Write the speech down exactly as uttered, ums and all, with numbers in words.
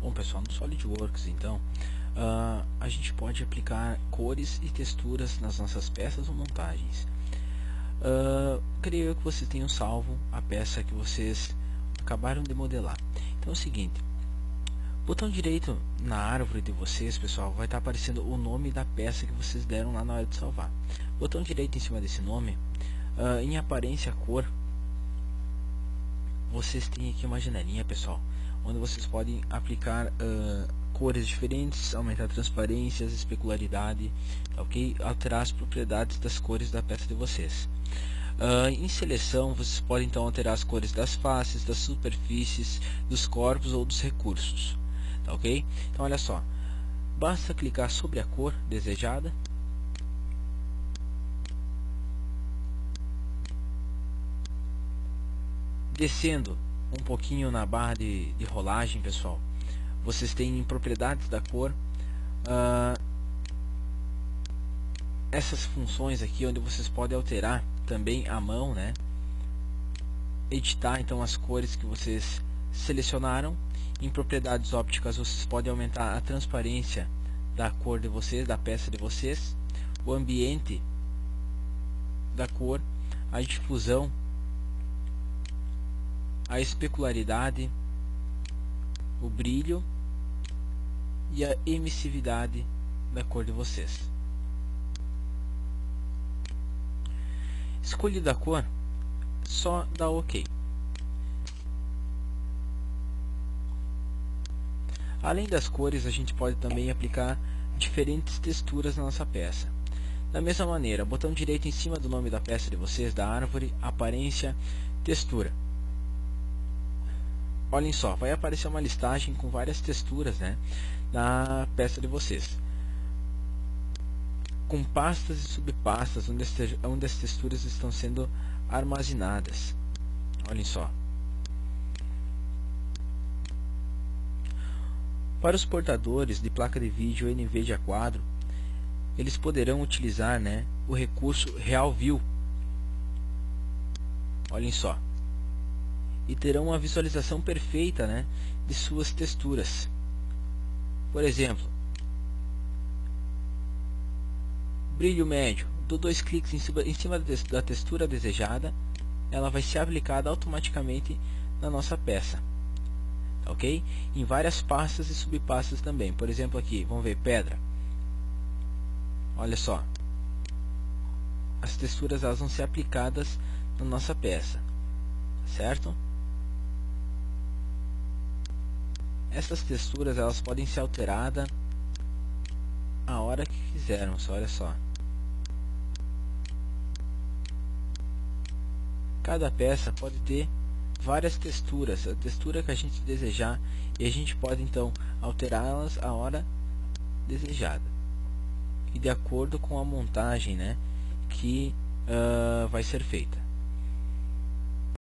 Bom pessoal, no SolidWorks então uh, a gente pode aplicar cores e texturas nas nossas peças ou montagens. uh, Creio que vocês tenham salvo a peça que vocês acabaram de modelar. Então é o seguinte, botão direito na árvore de vocês, pessoal, vai estar aparecendo o nome da peça que vocês deram lá na hora de salvar. Botão direito em cima desse nome, uh, em aparência cor, vocês têm aqui uma janelinha, pessoal, onde vocês podem aplicar uh, cores diferentes, aumentar transparências, especularidade, ok? Alterar as propriedades das cores da peça de vocês. Uh, em seleção, vocês podem então alterar as cores das faces, das superfícies, dos corpos ou dos recursos, tá, ok? Então olha só, basta clicar sobre a cor desejada. Descendo um pouquinho na barra de, de rolagem, pessoal, vocês têm propriedades da cor, uh, essas funções aqui onde vocês podem alterar também à mão, né? Editar então as cores que vocês selecionaram. Em propriedades ópticas vocês podem aumentar a transparência da cor de vocês, da peça de vocês, o ambiente da cor, a difusão, a especularidade, o brilho e a emissividade da cor de vocês. Escolhida a cor, só dá OK. Além das cores, a gente pode também aplicar diferentes texturas na nossa peça. Da mesma maneira, botão direito em cima do nome da peça de vocês, da árvore, aparência, textura. Olhem só, vai aparecer uma listagem com várias texturas, né, na peça de vocês, com pastas e subpastas onde as, onde as texturas estão sendo armazenadas. Olhem só. Para os portadores de placa de vídeo NVIDIA Quadro, eles poderão utilizar, né, o recurso Real View. Olhem só. E terão uma visualização perfeita, né, de suas texturas. Por exemplo, brilho médio. Dou dois cliques em cima, em cima da textura desejada, ela vai ser aplicada automaticamente na nossa peça, ok? Em várias pastas e subpastas também. Por exemplo, aqui, vamos ver pedra. Olha só, as texturas elas vão ser aplicadas na nossa peça, certo? Essas texturas elas podem ser alteradas a hora que quisermos, olha só. Cada peça pode ter várias texturas, a textura que a gente desejar, e a gente pode então alterá-las a hora desejada e de acordo com a montagem, né, que uh, vai ser feita.